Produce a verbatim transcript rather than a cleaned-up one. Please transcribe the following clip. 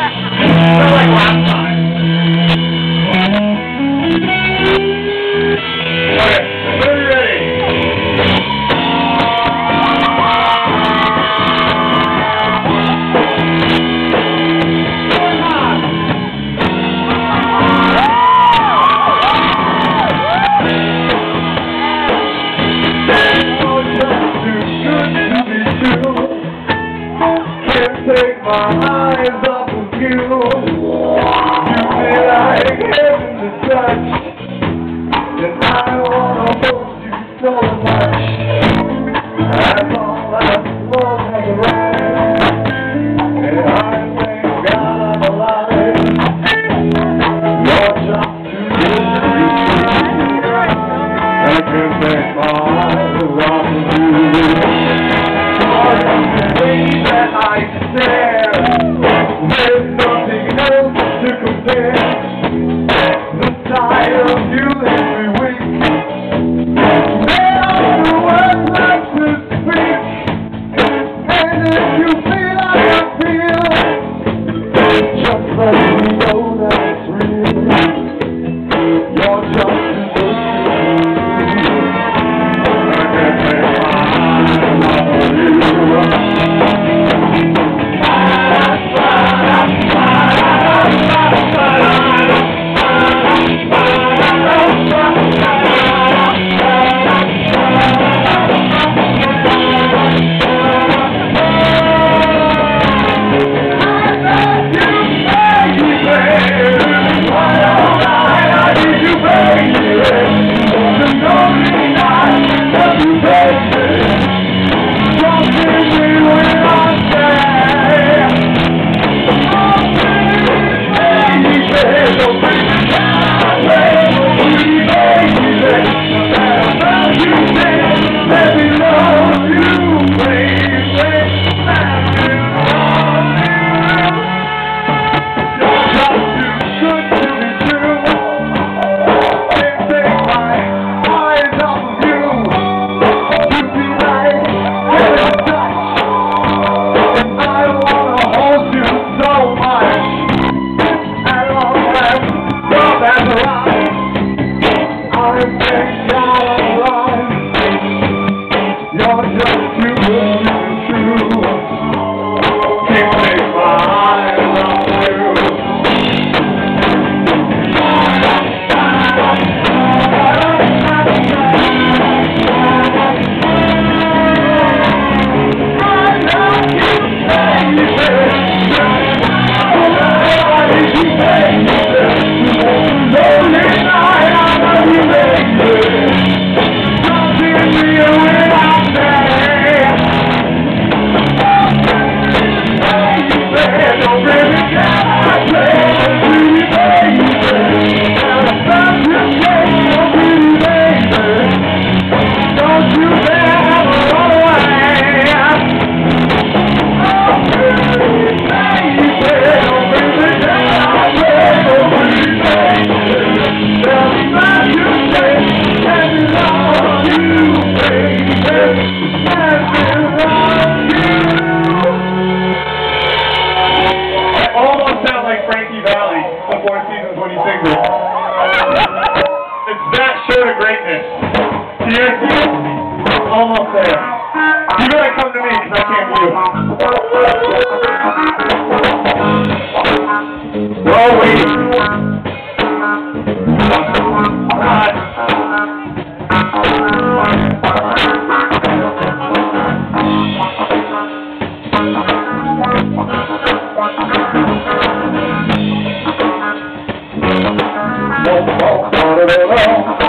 Not like last time. Okay, are you ready? Take my eyes off of you. You feel like heaven to touch, and I wanna hold you so much. As long as love has arrived, and I thank God I'm alive. You're just too good to be true. I can't take my eyes off of you. That I stare, there's nothing else to compare. The sight of you every week, there are no words left to speak. And if you feel like I feel, just let me know that it's real. You're just too good to be true. I can't take my eyes off of you. Greatness. Cheers. Almost there. You gotta come to me because I can't do it. Well, wait. God. No, no, no, no, no.